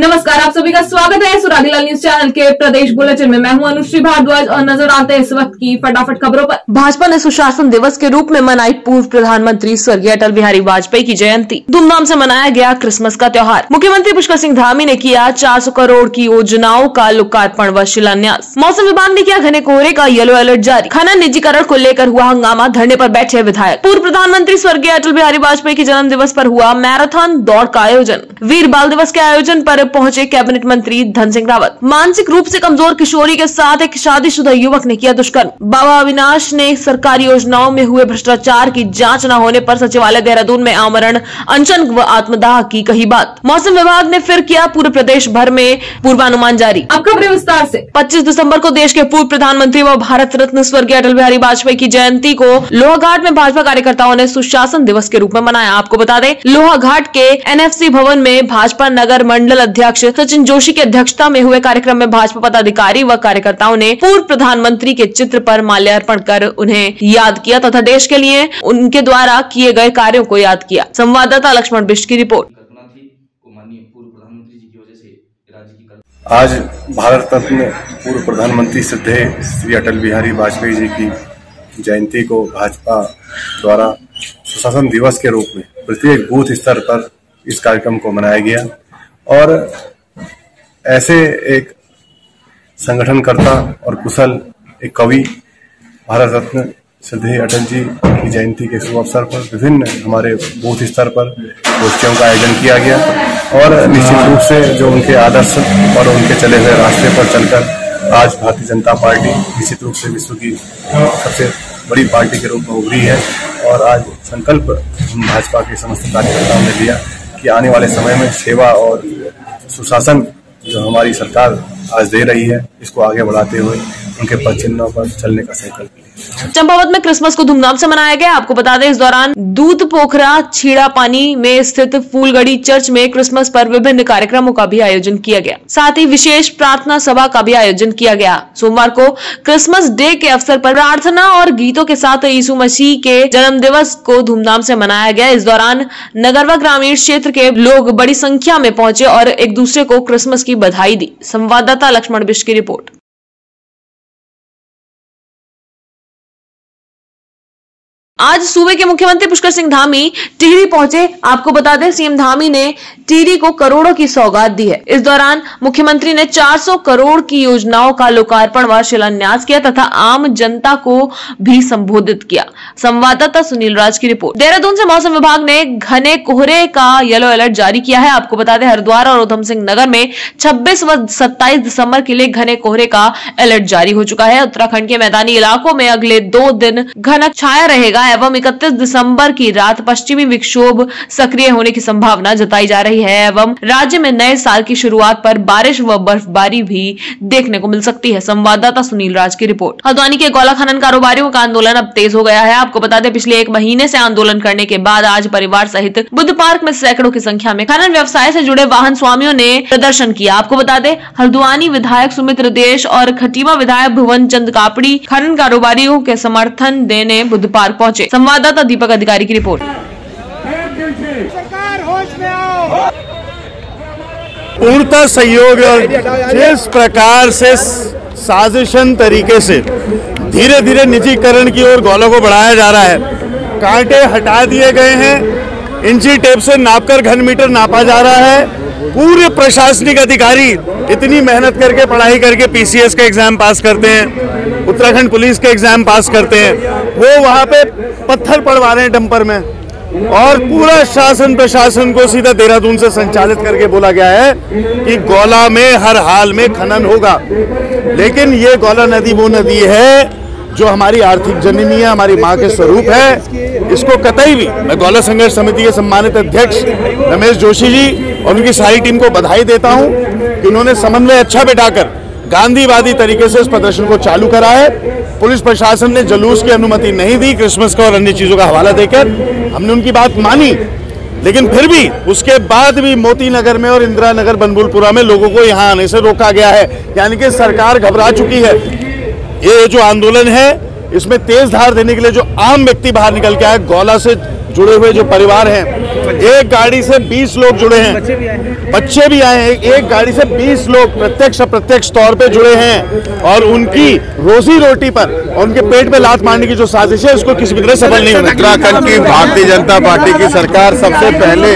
नमस्कार, आप सभी का स्वागत है सुराधीलाल न्यूज चैनल के प्रदेश बुलेटिन में। मैं हूं अनुश्री भारद्वाज और नजर आते हैं इस वक्त की फटाफट खबरों पर। भाजपा ने सुशासन दिवस के रूप में मनाई पूर्व प्रधानमंत्री स्वर्गीय अटल बिहारी वाजपेयी की जयंती। धूमधाम से मनाया गया क्रिसमस का त्योहार। मुख्यमंत्री पुष्कर सिंह धामी ने किया 400 करोड़ की योजनाओं का लोकार्पण व शिलान्यास। मौसम विभाग ने किया घने कोहरे का येलो अलर्ट जारी। खनन निजीकरण को लेकर हुआ हंगामा, धरने पर बैठे विधायक। पूर्व प्रधानमंत्री स्वर्गीय अटल बिहारी वाजपेयी के जन्म दिवस पर हुआ मैराथन दौड़ का आयोजन। वीर बाल दिवस के आयोजन पर पहुंचे कैबिनेट मंत्री धन सिंह रावत। मानसिक रूप से कमजोर किशोरी के साथ एक शादीशुदा युवक ने किया दुष्कर्म। बाबा अविनाश ने सरकारी योजनाओं में हुए भ्रष्टाचार की जांच न होने पर सचिवालय देहरादून में आमरण अनशन व आत्मदाह की कही बात। मौसम विभाग ने फिर किया पूरे प्रदेश भर में पूर्वानुमान जारी। अब खबरें विस्तार से। 25 दिसंबर को देश के पूर्व प्रधानमंत्री व भारत रत्न स्वर्गीय अटल बिहारी वाजपेयी की जयंती को लोहाघाट में भाजपा कार्यकर्ताओं ने सुशासन दिवस के रूप में मनाया। आपको बता दें, लोहाघाट के एनएफसी भवन में भाजपा नगर मंडल अध्यक्ष सचिन जोशी की अध्यक्षता में हुए कार्यक्रम में भाजपा पदाधिकारी व कार्यकर्ताओं ने पूर्व प्रधानमंत्री के चित्र पर माल्यार्पण कर उन्हें याद किया तथा देश के लिए उनके द्वारा किए गए कार्यों को याद किया। संवाददाता लक्ष्मण बिष्ट की रिपोर्ट। आज भारत रत्न पूर्व प्रधानमंत्री श्रद्धेय श्री अटल बिहारी वाजपेयी जी की जयंती को भाजपा द्वारा सुशासन दिवस के रूप में प्रत्येक बूथ स्तर पर इस कार्यक्रम को मनाया गया और ऐसे एक संगठनकर्ता और कुशल एक कवि भारत रत्न श्रद्धेय अटल जी की जयंती के शुभ अवसर पर विभिन्न हमारे बूथ स्तर पर गोष्ठियों का आयोजन किया गया और निश्चित रूप से जो उनके आदर्श और उनके चले हुए रास्ते पर चलकर आज भारतीय जनता पार्टी निश्चित रूप से विश्व की सबसे बड़ी पार्टी के रूप में उभरी है और आज संकल्प भाजपा के समस्त कार्यकर्ताओं ने लिया कि आने वाले समय में सेवा और सुशासन जो हमारी सरकार आज दे रही है इसको आगे बढ़ाते हुए उनके पद चिन्हों पर चलने का संकल्प लिया। चंपावत में क्रिसमस को धूमधाम से मनाया गया। आपको बता दें, इस दौरान दूध पोखरा छीड़ा पानी में स्थित फूलगढ़ी चर्च में क्रिसमस पर विभिन्न कार्यक्रमों का भी आयोजन किया गया। साथ ही विशेष प्रार्थना सभा का भी आयोजन किया गया। सोमवार को क्रिसमस डे के अवसर पर प्रार्थना और गीतों के साथ यीशु मसीह के जन्म दिवस को धूमधाम से मनाया गया। इस दौरान नगर व ग्रामीण क्षेत्र के लोग बड़ी संख्या में पहुंचे और एक दूसरे को क्रिसमस की बधाई दी। संवाददाता लक्ष्मण बिष्ट की रिपोर्ट। आज सूबे के मुख्यमंत्री पुष्कर सिंह धामी टिहरी पहुंचे। आपको बता दें, सीएम धामी ने टिहरी को करोड़ों की सौगात दी है। इस दौरान मुख्यमंत्री ने 400 करोड़ की योजनाओं का लोकार्पण व शिलान्यास किया तथा आम जनता को भी संबोधित किया। संवाददाता सुनील राज की रिपोर्ट। देहरादून से मौसम विभाग ने घने कोहरे का येलो अलर्ट जारी किया है। आपको बता दें, हरिद्वार और उधम सिंह नगर में 26 व 27 दिसंबर के लिए घने कोहरे का अलर्ट जारी हो चुका है। उत्तराखंड के मैदानी इलाकों में अगले 2 दिन घना छाया रहेगा एवं 31 दिसंबर की रात पश्चिमी विक्षोभ सक्रिय होने की संभावना जताई जा रही है एवं राज्य में नए साल की शुरुआत पर बारिश व बर्फबारी भी देखने को मिल सकती है। संवाददाता सुनील राज की रिपोर्ट। हल्द्वानी के गोला खनन कारोबारियों का आंदोलन अब तेज हो गया है। आपको बता दें, पिछले 1 महीने से आंदोलन करने के बाद आज परिवार सहित बुद्ध पार्क में सैकड़ों की संख्या में खनन व्यवसाय से जुड़े वाहन स्वामियों ने प्रदर्शन किया। आपको बता दें, हल्द्वानी विधायक सुमित्र देश और खटीमा विधायक भुवन चंद कापड़ी खनन कारोबारियों के समर्थन देने बुद्ध पार्क पहुंचे। संवाददाता दीपक अधिकारी की रिपोर्ट। सरकार होश में आओ। पूर्णतः सहयोग जिस प्रकार से साजिशन तरीके से धीरे धीरे निजीकरण की ओर गोलों को बढ़ाया जा रहा है, कांटे हटा दिए गए हैं, इंची टेप से नापकर घन मीटर नापा जा रहा है। पूरे प्रशासनिक अधिकारी इतनी मेहनत करके पढ़ाई करके पीसीएस का एग्जाम पास करते हैं, उत्तराखंड पुलिस के एग्जाम पास करते हैं, वो वहाँ पे पत्थर पड़वा रहे हैं डंपर में और पूरा शासन प्रशासन को सीधा देहरादून से संचालित करके बोला गया है कि गोला में हर हाल में खनन होगा। लेकिन ये गोला नदी वो नदी है जो हमारी आर्थिक जननी है, हमारी माँ के स्वरूप है। इसको कतई भी मैं गोला संघर्ष समिति के सम्मानित अध्यक्ष रमेश जोशी जी और उनकी सारी टीम को बधाई देता हूँ कि उन्होंने समन्वय अच्छा बिठाकर गांधीवादी तरीके से इस प्रदर्शन को चालू करा है। पुलिस प्रशासन ने जुलूस की अनुमति नहीं दी क्रिसमस का और अन्य चीजों का हवाला देकर, हमने उनकी बात मानी, लेकिन फिर भी उसके बाद भी मोती नगर में और इंदिरा नगर बनबुलपुरा में लोगों को यहाँ आने से रोका गया है। यानी कि सरकार घबरा चुकी है। ये जो आंदोलन है इसमें तेज धार देने के लिए जो आम व्यक्ति बाहर निकल के आए, गोला से जुड़े हुए जो परिवार हैं एक गाड़ी से 20 लोग जुड़े हैं, बच्चे भी आए हैं। एक गाड़ी से 20 लोग प्रत्यक्ष अप्रत्यक्ष तौर पे जुड़े हैं और उनकी रोजी रोटी पर और उनके पेट में लात मारने की जो साजिश है उसको किसी भी तरह सफल नहीं होना। उत्तराखंड की भारतीय जनता पार्टी की सरकार सबसे पहले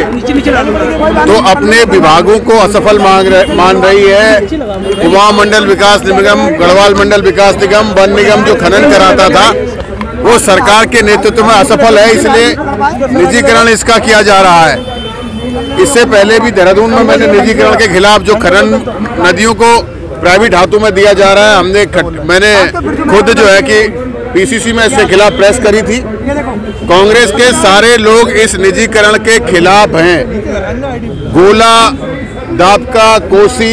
तो अपने विभागों को असफल मान रही है। कुमाऊं मंडल विकास निगम, गढ़वाल मंडल विकास निगम, वन निगम जो खनन कराता था वो सरकार के नेतृत्व में असफल है, इसलिए निजीकरण इसका किया जा रहा है। इससे पहले भी देहरादून में मैंने निजीकरण के खिलाफ जो खनन नदियों को प्राइवेट हाथों में दिया जा रहा है, मैंने खुद जो है कि पीसीसी में इसके खिलाफ प्रेस करी थी। कांग्रेस के सारे लोग इस निजीकरण के खिलाफ हैं। गोला, दापका, कोसी,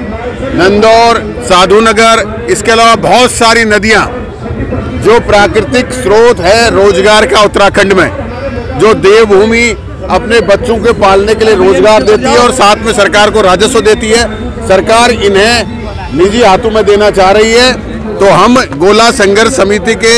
नंदौर, साधुनगर, इसके अलावा बहुत सारी नदियां जो प्राकृतिक स्रोत है रोजगार का उत्तराखंड में, जो देवभूमि अपने बच्चों के पालने के लिए रोजगार देती है और साथ में सरकार को राजस्व देती है, सरकार इन्हें निजी हाथों में देना चाह रही है। तो हम गोला संघर्ष समिति के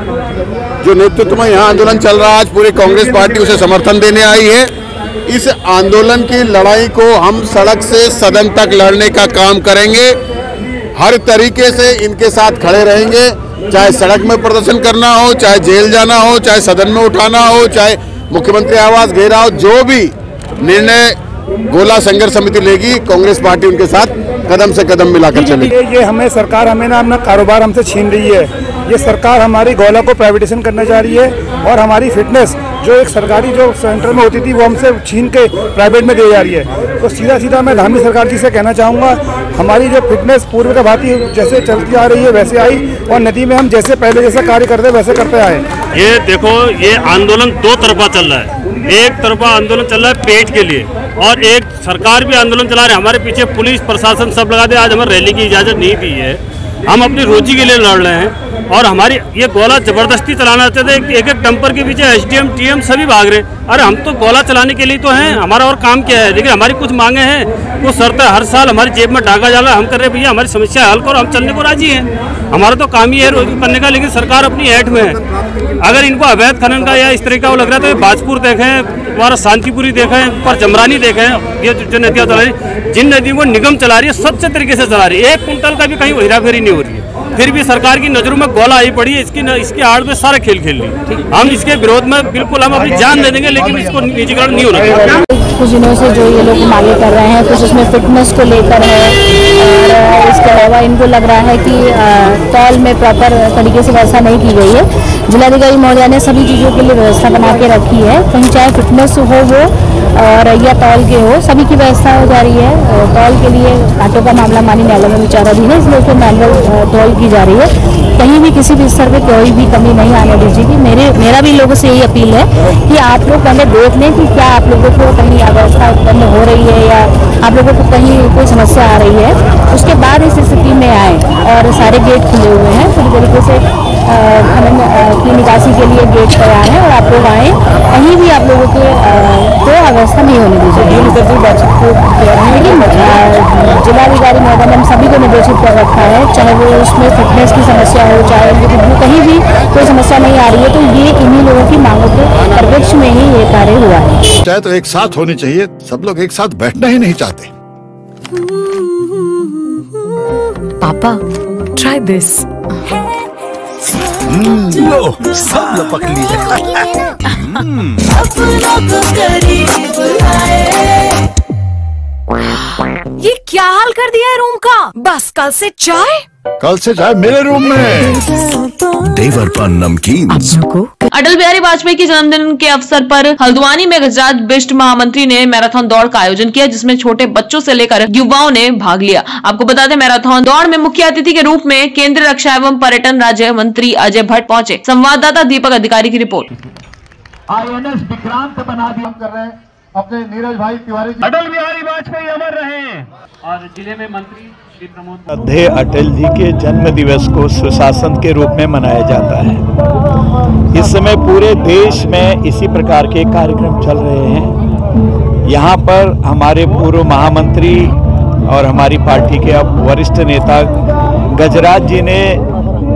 जो नेतृत्व में यहाँ आंदोलन चल रहा है, आज पूरी कांग्रेस पार्टी उसे समर्थन देने आई है। इस आंदोलन की लड़ाई को हम सड़क से सदन तक लड़ने का काम करेंगे। हर तरीके से इनके साथ खड़े रहेंगे, चाहे सड़क में प्रदर्शन करना हो, चाहे जेल जाना हो, चाहे सदन में उठाना हो, चाहे मुख्यमंत्री आवास घेराव, जो भी निर्णय गोला संघर्ष समिति लेगी, कांग्रेस पार्टी उनके साथ कदम से कदम मिलाकर चलेगी। ये हमें सरकार हमें ना अपना कारोबार हमसे छीन रही है। ये सरकार हमारी गोला को प्राइवेटाइजेशन करना चाह रही है और हमारी फिटनेस जो एक सरकारी जो सेंटर में होती थी वो हमसे छीन के प्राइवेट में दी जा रही है। तो सीधा सीधा मैं धामी सरकार जी से कहना चाहूँगा, हमारी जो फिटनेस पूर्व का भांति जैसे चलती आ रही है वैसे आई और नदी में हम जैसे पहले जैसा कार्य करते वैसे करते आए। ये देखो, ये आंदोलन दो तरफा चल रहा है। एक तरफा आंदोलन चल रहा है पेट के लिए और एक सरकार भी आंदोलन चला रही है। हमारे पीछे पुलिस प्रशासन सब लगा दे। आज हमें रैली की इजाज़त नहीं दी है, हम अपनी रोजी के लिए लड़ रहे हैं और हमारी ये गोला जबरदस्ती चलाना चाहते हैं। एक एक डंपर के पीछे एसडीएम टीएम सभी भाग रहे हैं। अरे हम तो गोला चलाने के लिए तो हैं, हमारा और काम क्या है? लेकिन हमारी कुछ मांगे हैं, कुछ शर्तें हर साल हमारी जेब में डाका जाला हम कर रहे भैया हमारी समस्या हल करो, हम चलने को राजी हैं। हमारा तो काम ही है रोज करने का, लेकिन सरकार अपनी ऐठ में है। अगर इनको अवैध खनन का या इस तरह का वो लग रहा है तो ये बाजपुर देखें, तुम्हारा शांतिपुरी देखें, पर जमरानी देखें, ये जो नदियाँ चला रही, जिन नदियों को निगम चला रही है स्वच्छ तरीके से चला रही है, 1 कुंटल का भी कहीं हेराफेरी नहीं हो रही है। फिर भी सरकार की नजरों में गोला आई पड़ी है, इसकी आड़ में सारा खेल खेल रही है। हम इसके विरोध में बिल्कुल हम अपनी जान दे देंगे, लेकिन इसको निजीकरण नहीं होना चाहिए। कुछ दिनों से जो ये लोग मांगे कर रहे हैं, कुछ इसमें फिटनेस को लेकर है और इसके अलावा इनको लग रहा है कि तौल में प्रॉपर तरीके से व्यवस्था नहीं की गई है। जिलाधिकारी महोदया ने सभी चीज़ों के लिए व्यवस्था बना के रखी है, कहीं चाहे फिटनेस हो वो और या तौल के हो, सभी की व्यवस्था हो जा रही है। तौल के लिए घाटों का मामला माननीय न्यायालय में विचाराधीन है, इसलिए उसको मैनुअल तौल की जा रही है। कहीं भी किसी भी स्तर पे कोई भी कमी नहीं आने दीजिएगी। मेरा भी लोगों से यही अपील है कि आप लोग पहले देख लें कि क्या आप लोगों को कहीं अव्यवस्था उत्पन्न हो रही है या आप लोगों को कहीं कोई समस्या आ रही है, उसके बाद इस स्थिति में आए। और सारे गेट खुले हुए हैं, पूरी तरीके से खनन की निकासी के लिए गेट तैयार है और आप लोग आए, कहीं भी आप लोगों के कोई अव्यवस्था नहीं होने दीजिए। लेकिन जिलाधिकारी महोदय ने हम सभी को निर्देशित कर रखा है, चाहे वो उसमें फिटनेस की समस्या हो, चाहे कहीं भी कोई समस्या नहीं आ रही है, तो ये इन्हीं लोगों की मांगों के परिप्रेक्ष्य में ही ये कार्य हुआ है। चाहे तो एक साथ होनी चाहिए, सब लोग एक साथ बैठना ही नहीं चाहते। पापा, ट्राई दिस। लो, सब लपक लिए। ये क्या हाल कर दिया है रूम का? बस कल से चाय मेरे रूम में। देवर पर नमकीन। अटल बिहारी वाजपेयी के जन्मदिन के अवसर पर हल्द्वानी में गुजरात बिष्ट महामंत्री ने मैराथन दौड़ का आयोजन किया, जिसमें छोटे बच्चों से लेकर युवाओं ने भाग लिया। आपको बता दें, मैराथन दौड़ में मुख्य अतिथि के रूप में केंद्रीय रक्षा एवं पर्यटन राज्य मंत्री अजय भट्ट पहुंचे। संवाददाता दीपक अधिकारी की रिपोर्ट। INS विक्रांत बना दिया कर रहे हैं अपने नीरज भाई तिवारी जी। अटल बिहारी वाजपेयी अमर रहे। और जिले में मंत्री श्री प्रमोद श्रद्धेय अटल जी के जन्म दिवस को सुशासन के रूप में मनाया जाता है। इस समय पूरे देश में इसी प्रकार के कार्यक्रम चल रहे हैं। यहाँ पर हमारे पूर्व महामंत्री और हमारी पार्टी के अब वरिष्ठ नेता गजराज जी ने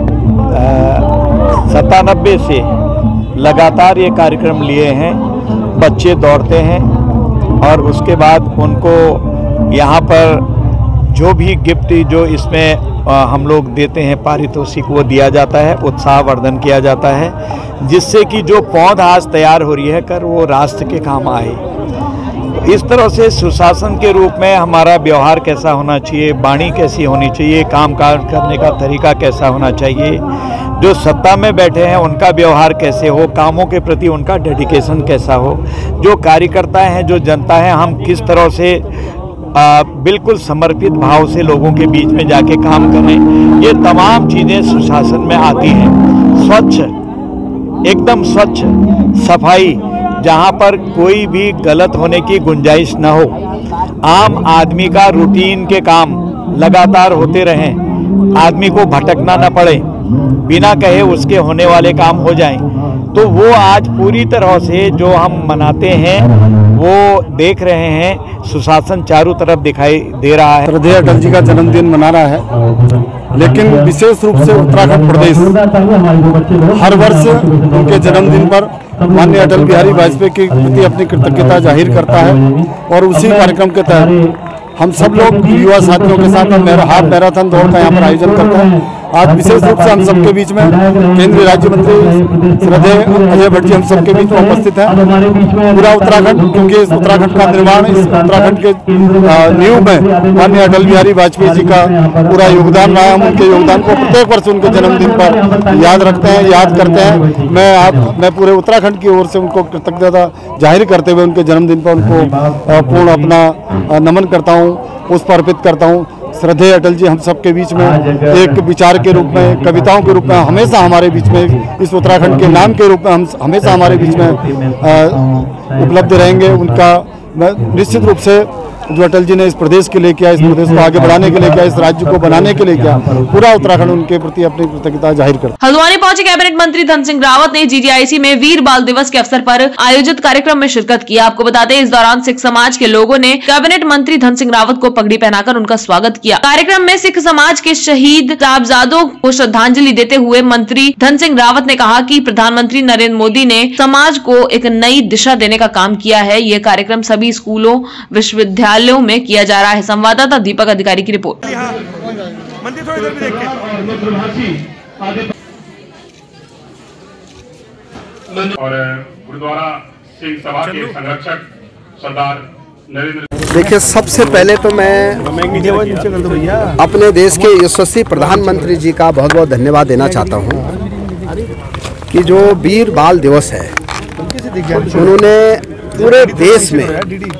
97 से लगातार ये कार्यक्रम लिए हैं। बच्चे दौड़ते हैं और उसके बाद उनको यहाँ पर जो भी गिफ्ट जो इसमें हम लोग देते हैं पारितोषिक वो दिया जाता है, उत्साहवर्धन किया जाता है, जिससे कि जो पौध आज तैयार हो रही है कर वो राष्ट्र के काम आए। इस तरह से सुशासन के रूप में हमारा व्यवहार कैसा होना चाहिए, वाणी कैसी होनी चाहिए, काम काज करने का तरीका कैसा होना चाहिए, जो सत्ता में बैठे हैं उनका व्यवहार कैसे हो, कामों के प्रति उनका डेडिकेशन कैसा हो, जो कार्यकर्ता हैं, जो जनता है, हम किस तरह से बिल्कुल समर्पित भाव से लोगों के बीच में जाके काम करें, ये तमाम चीज़ें सुशासन में आती हैं। स्वच्छ, एकदम स्वच्छ, सफाई, जहाँ पर कोई भी गलत होने की गुंजाइश न हो, आम आदमी का रूटीन के काम लगातार होते रहें, आदमी को भटकना न पड़े, बिना कहे उसके होने वाले काम हो जाएं, तो वो आज पूरी तरह से जो हम मनाते हैं वो देख रहे हैं, सुशासन चारों तरफ दिखाई दे रहा है। श्रद्धेय अटल जी का जन्मदिन मना रहा है, लेकिन विशेष रूप से उत्तराखंड प्रदेश हर वर्ष उनके जन्मदिन पर माननीय अटल बिहारी वाजपेयी के प्रति अपनी कृतज्ञता जाहिर करता है। और उसी कार्यक्रम के तहत हम सब लोग युवा साथियों के साथ हाफ मैराथन दौड़ का यहाँ पर आयोजन करते हैं। आज विशेष रूप से हम सबके बीच में केंद्रीय राज्य मंत्री श्रद्धेय अजय भट्ट जी हम सबके बीच में उपस्थित हैं। पूरा उत्तराखंड, क्योंकि इस उत्तराखंड का निर्माण, इस उत्तराखंड के नींव में माननीय अटल बिहारी वाजपेयी जी का पूरा योगदान रहा है। हम उनके योगदान को प्रत्येक वर्ष उनके जन्मदिन पर याद रखते हैं, याद करते हैं। मैं पूरे उत्तराखंड की ओर से उनको कृतज्ञता जाहिर करते हुए उनके जन्मदिन पर उनको पूर्ण अपना नमन करता हूँ, पुष्प अर्पित करता हूँ। श्रद्धेय अटल जी हम सबके बीच में एक विचार के रूप में, कविताओं के रूप में हमेशा हमारे बीच में, इस उत्तराखंड के नाम के रूप में हम हमेशा हमारे बीच में उपलब्ध रहेंगे। उनका निश्चित रूप से जो अटल जी ने इस प्रदेश के लिए किया, इस प्रदेश को आगे बढ़ाने के लिए किया, इस राज्य को बनाने के लिए किया, पूरा उत्तराखंड उनके प्रति अपनी कृतज्ञता जाहिर करता है। हल्द्वानी पहुंचे कैबिनेट मंत्री धन सिंह रावत ने जीजीआईसी में वीर बाल दिवस के अवसर पर आयोजित कार्यक्रम में शिरकत किया। आपको बता दें, इस दौरान सिख समाज के लोगों ने कैबिनेट मंत्री धन सिंह रावत को पगड़ी पहनाकर उनका स्वागत किया। कार्यक्रम में सिख समाज के शहीद साहबजादों को श्रद्धांजलि देते हुए मंत्री धन सिंह रावत ने कहा कि प्रधानमंत्री नरेंद्र मोदी ने समाज को एक नई दिशा देने का काम किया है। ये कार्यक्रम सभी स्कूलों, विश्वविद्यालयों में किया जा रहा है। संवाददाता दीपक अधिकारी की रिपोर्ट। और गुरुद्वारा सिंह सभा के संरक्षक सरदार नरेंद्र। देखिए, सबसे पहले तो मैं अपने देश के यशस्वी प्रधानमंत्री जी का बहुत बहुत धन्यवाद देना चाहता हूं कि जो वीर बाल दिवस है, उन्होंने पूरे देश में,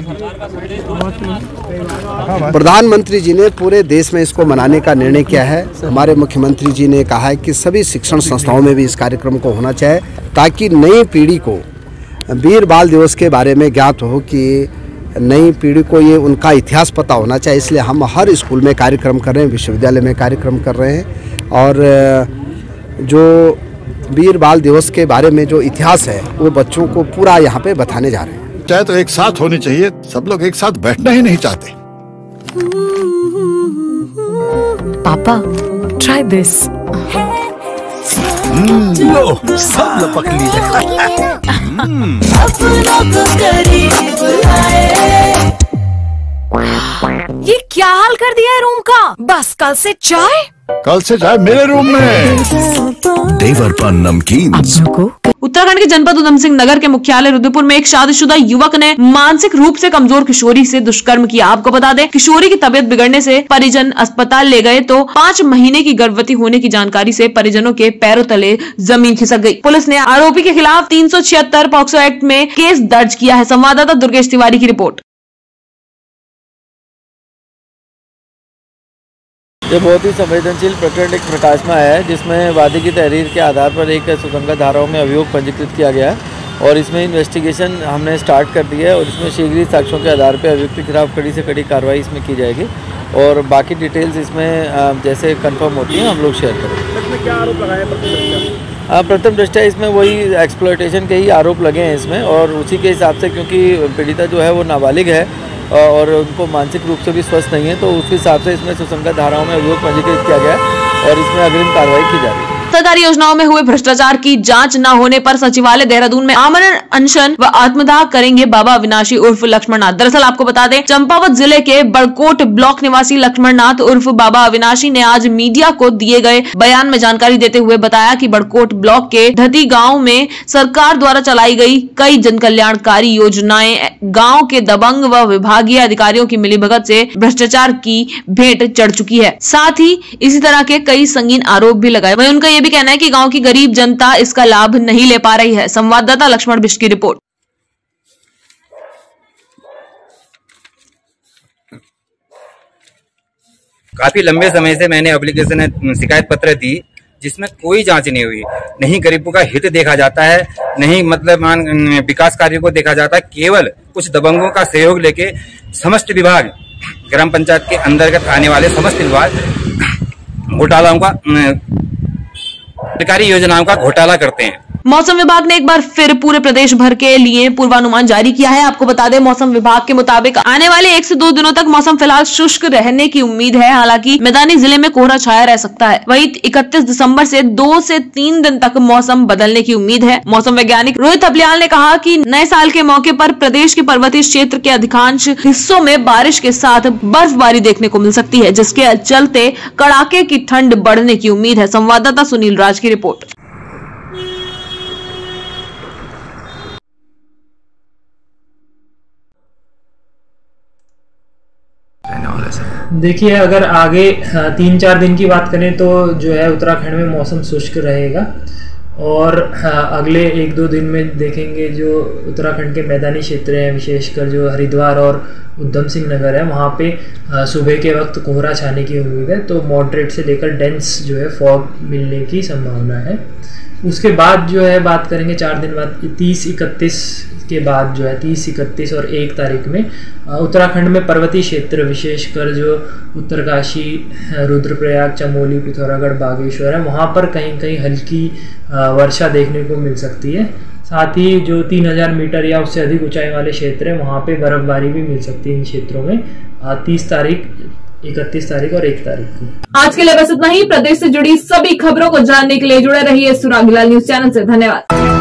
प्रधानमंत्री जी ने पूरे देश में इसको मनाने का निर्णय किया है। हमारे मुख्यमंत्री जी ने कहा है कि सभी शिक्षण संस्थाओं में भी इस कार्यक्रम को होना चाहिए, ताकि नई पीढ़ी को वीर बाल दिवस के बारे में ज्ञात हो, कि नई पीढ़ी को ये उनका इतिहास पता होना चाहिए। इसलिए हम हर स्कूल में कार्यक्रम कर रहे हैं, विश्वविद्यालय में कार्यक्रम कर रहे हैं, और जो वीर बाल दिवस के बारे में जो इतिहास है वो बच्चों को पूरा यहाँ पे बताने जा रहे हैं। चाहे तो एक साथ होनी चाहिए, सब लोग एक साथ बैठना ही नहीं चाहते। पापा, ट्राई दिस। लो, सब लपक लिए। ये क्या हाल कर दिया है रूम का? बस कल से चाय मेरे रूम में। देवर पान नमकीन। उत्तराखंड के जनपद उधम सिंह नगर के मुख्यालय रुद्रपुर में एक शादीशुदा युवक ने मानसिक रूप से कमजोर किशोरी से दुष्कर्म किया। आपको बता दें, किशोरी की तबीयत बिगड़ने से परिजन अस्पताल ले गए तो 5 महीने की गर्भवती होने की जानकारी से परिजनों के पैरों तले जमीन खिसक गई। पुलिस ने आरोपी के खिलाफ 376 पॉक्सो एक्ट में केस दर्ज किया है। संवाददाता दुर्गेश तिवारी की रिपोर्ट। ये बहुत ही संवेदनशील प्रकरण एक प्रकाश में आया है, जिसमें वादी की तहरीर के आधार पर एक सुसंगत धाराओं में अभियोग पंजीकृत किया गया है और इसमें इन्वेस्टिगेशन हमने स्टार्ट कर दी है और इसमें शीघ्र ही साक्ष्यों के आधार पर अभियुक्त के खिलाफ कड़ी से कड़ी कार्रवाई इसमें की जाएगी और बाकी डिटेल्स इसमें जैसे कंफर्म होती हैं हम लोग शेयर करेंगे। क्या आरोप लगाए प्रथम दृष्टया इसमें वही एक्सप्लॉयटेशन के ही आरोप लगे हैं इसमें, और उसी के हिसाब से, क्योंकि पीड़िता जो है वो नाबालिग है और उनको मानसिक रूप से भी स्वस्थ नहीं है, तो उस हिसाब से इसमें सुसंगत धाराओं में अभियोग पंजीकृत किया गया है और इसमें अग्रिम कार्रवाई की जा रही है। सरकारी योजनाओं में हुए भ्रष्टाचार की जांच न होने पर सचिवालय देहरादून में आमरण अनशन व आत्मदाह करेंगे बाबा अविनाशी उर्फ लक्ष्मण नाथ। दरअसल आपको बता दें, चंपावत जिले के बड़कोट ब्लॉक निवासी लक्ष्मण नाथ उर्फ बाबा अविनाशी ने आज मीडिया को दिए गए बयान में जानकारी देते हुए बताया कि बड़कोट ब्लॉक के ढती गांव में सरकार द्वारा चलाई गई कई जनकल्याणकारी योजनाएं गांव के दबंग व विभागीय अधिकारियों की मिलीभगत से भ्रष्टाचार की भेंट चढ़ चुकी है। साथ ही इसी तरह के कई संगीन आरोप भी लगाए। वहीं उनका यह भी कहना है कि गांव की गरीब जनता इसका लाभ नहीं ले पा रही है। संवाददाता लक्ष्मण बिष्ट की रिपोर्ट। काफी लंबे समय से मैंने एप्लीकेशन शिकायत पत्र दी, जिसमें कोई जांच नहीं हुई। नहीं गरीबों का हित देखा जाता है, नहीं मतलब विकास कार्यों को देखा जाता है। केवल कुछ दबंगों का सहयोग लेके समस्त विभाग, ग्राम पंचायत के अंतर्गत आने वाले समस्त विभाग घोटालाओं का, सरकारी योजनाओं का घोटाला करते हैं। मौसम विभाग ने एक बार फिर पूरे प्रदेश भर के लिए पूर्वानुमान जारी किया है। आपको बता दें, मौसम विभाग के मुताबिक आने वाले 1 से 2 दिनों तक मौसम फिलहाल शुष्क रहने की उम्मीद है। हालांकि मैदानी जिले में कोहरा छाया रह सकता है। वहीं 31 दिसंबर से 2 से 3 दिन तक मौसम बदलने की उम्मीद है। मौसम वैज्ञानिक रोहित थपलियाल ने कहा कि नए साल के मौके पर प्रदेश के पर्वतीय क्षेत्र के अधिकांश हिस्सों में बारिश के साथ बर्फबारी देखने को मिल सकती है, जिसके चलते कड़ाके की ठंड बढ़ने की उम्मीद है। संवाददाता सुनील राज की रिपोर्ट। देखिए, अगर आगे 3-4 दिन की बात करें तो जो है उत्तराखंड में मौसम शुष्क रहेगा और अगले 1-2 दिन में देखेंगे जो उत्तराखंड के मैदानी क्षेत्र हैं, विशेषकर जो हरिद्वार और उधम सिंह नगर है, वहाँ पे सुबह के वक्त कोहरा छाने की उम्मीद है। तो मॉडरेट से लेकर डेंस जो है फॉग मिलने की संभावना है। उसके बाद जो है बात करेंगे 4 दिन बाद 30-31 के बाद जो है 30-31 और 1 तारीख में उत्तराखंड में पर्वतीय क्षेत्र, विशेषकर जो उत्तरकाशी, रुद्रप्रयाग, चमोली, पिथौरागढ़, बागेश्वर है, वहाँ पर कहीं कहीं हल्की वर्षा देखने को मिल सकती है। साथ ही जो 3000 मीटर या उससे अधिक ऊंचाई वाले क्षेत्र है, वहाँ पे बर्फबारी भी मिल सकती है इन क्षेत्रों में 30 तारीख, 31 तारीख और 1 तारीख को। आज के लिए बस इतना ही। प्रदेश से जुड़ी सभी खबरों को जानने के लिए जुड़े रहिए सुरागीलाल न्यूज चैनल से। धन्यवाद।